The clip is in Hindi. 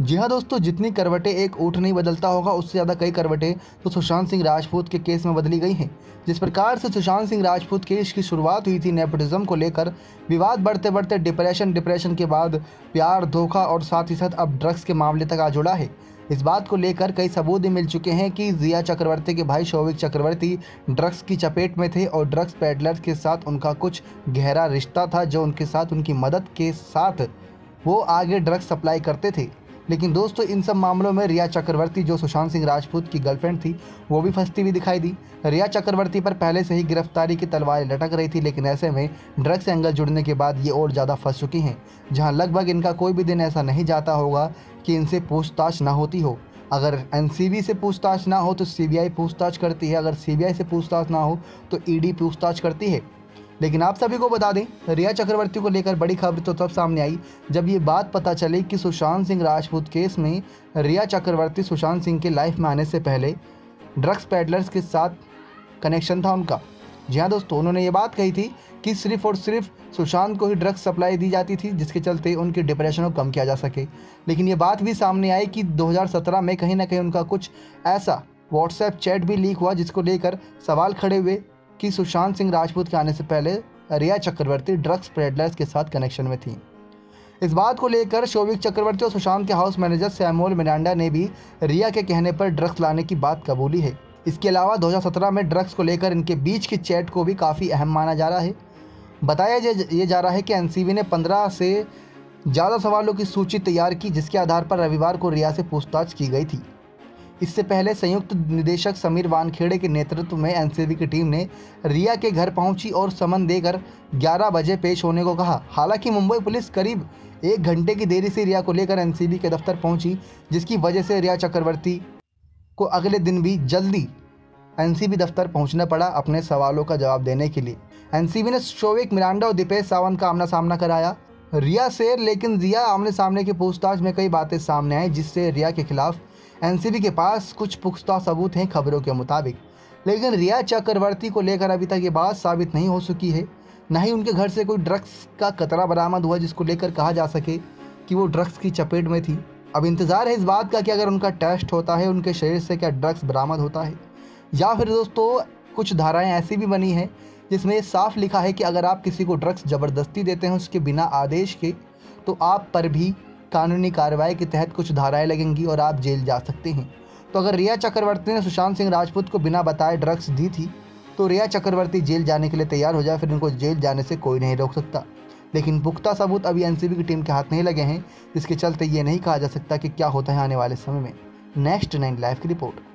जी हाँ दोस्तों, जितनी करवटें एक ऊँट नहीं बदलता होगा उससे ज़्यादा कई करवटें तो सुशांत सिंह राजपूत के केस में बदली गई हैं। जिस प्रकार से सुशांत सिंह राजपूत केस की शुरुआत हुई थी नेपोटिज्म को लेकर, विवाद बढ़ते बढ़ते डिप्रेशन के बाद प्यार, धोखा और साथ ही साथ अब ड्रग्स के मामले तक आ जुड़ा है। इस बात को लेकर कई सबूत भी मिल चुके हैं कि जिया चक्रवर्ती के भाई शौविक चक्रवर्ती ड्रग्स की चपेट में थे और ड्रग्स पेडलर के साथ उनका कुछ गहरा रिश्ता था, जो उनके साथ उनकी मदद के साथ वो आगे ड्रग्स सप्लाई करते थे। लेकिन दोस्तों, इन सब मामलों में रिया चक्रवर्ती, जो सुशांत सिंह राजपूत की गर्लफ्रेंड थी, वो भी फंसती हुई दिखाई दी। रिया चक्रवर्ती पर पहले से ही गिरफ्तारी की तलवारें लटक रही थी, लेकिन ऐसे में ड्रग्स एंगल जुड़ने के बाद ये और ज़्यादा फंस चुकी हैं, जहां लगभग इनका कोई भी दिन ऐसा नहीं जाता होगा कि इनसे पूछताछ ना होती हो। अगर एनसीबी से पूछताछ ना हो तो सीबीआई पूछताछ करती है, अगर सीबीआई से पूछताछ ना हो तो ईडी पूछताछ करती है। लेकिन आप सभी को बता दें, रिया चक्रवर्ती को लेकर बड़ी खबर तो तब सामने आई जब ये बात पता चली कि सुशांत सिंह राजपूत केस में रिया चक्रवर्ती सुशांत सिंह के लाइफ में आने से पहले ड्रग्स पेडलर्स के साथ कनेक्शन था उनका। जी हाँ दोस्तों, उन्होंने ये बात कही थी कि सिर्फ और सिर्फ सुशांत को ही ड्रग्स सप्लाई दी जाती थी, जिसके चलते उनके डिप्रेशन को कम किया जा सके। लेकिन ये बात भी सामने आई कि 2017 में कहीं ना कहीं उनका कुछ ऐसा व्हाट्सएप चैट भी लीक हुआ जिसको लेकर सवाल खड़े हुए कि सुशांत सिंह राजपूत के आने से पहले रिया चक्रवर्ती ड्रग्स पेडलर्स के साथ कनेक्शन में थी। इस बात को लेकर शौविक चक्रवर्ती और सुशांत के हाउस मैनेजर सैमुअल मिरांडा ने भी रिया के कहने पर ड्रग्स लाने की बात कबूली है। इसके अलावा 2017 में ड्रग्स को लेकर इनके बीच की चैट को भी काफ़ी अहम माना जा रहा है। बताया ये जा रहा है कि एनसीबी ने 15 से ज़्यादा सवालों की सूची तैयार की, जिसके आधार पर रविवार को रिया से पूछताछ की गई थी। इससे पहले संयुक्त निदेशक समीर वानखेड़े के नेतृत्व में एनसीबी की टीम ने रिया के घर पहुंची और समन देकर 11 बजे पेश होने को कहा। हालांकि मुंबई पुलिस करीब 1 घंटे की देरी से रिया को लेकर एनसीबी के दफ्तर पहुंची, जिसकी वजह से रिया चक्रवर्ती को अगले दिन भी जल्दी एनसीबी दफ्तर पहुंचना पड़ा अपने सवालों का जवाब देने के लिए। एनसीबी ने शौविक मिरांडा और दीपेश सावंत का आमना सामना कराया रिया से, लेकिन रिया आमने सामने की पूछताछ में कई बातें सामने आई, जिससे रिया के खिलाफ एनसीबी के पास कुछ पुख्ता सबूत हैं खबरों के मुताबिक। लेकिन रिया चक्रवर्ती को लेकर अभी तक ये बात साबित नहीं हो सकी है, न ही उनके घर से कोई ड्रग्स का कतरा बरामद हुआ जिसको लेकर कहा जा सके कि वो ड्रग्स की चपेट में थी। अब इंतज़ार है इस बात का कि अगर उनका टेस्ट होता है, उनके शरीर से क्या ड्रग्स बरामद होता है, या फिर दोस्तों कुछ धाराएँ ऐसी भी बनी हैं जिसमें साफ लिखा है कि अगर आप किसी को ड्रग्स ज़बरदस्ती देते हैं उसके बिना आदेश के, तो आप पर भी कानूनी कार्रवाई के तहत कुछ धाराएं लगेंगी और आप जेल जा सकते हैं। तो अगर रिया चक्रवर्ती ने सुशांत सिंह राजपूत को बिना बताए ड्रग्स दी थी, तो रिया चक्रवर्ती जेल जाने के लिए तैयार हो जाए, फिर इनको जेल जाने से कोई नहीं रोक सकता। लेकिन पुख्ता सबूत अभी एनसीबी की टीम के हाथ नहीं लगे हैं, जिसके चलते ये नहीं कहा जा सकता कि क्या होता है आने वाले समय में। नेक्स्ट 9 लाइव की रिपोर्ट।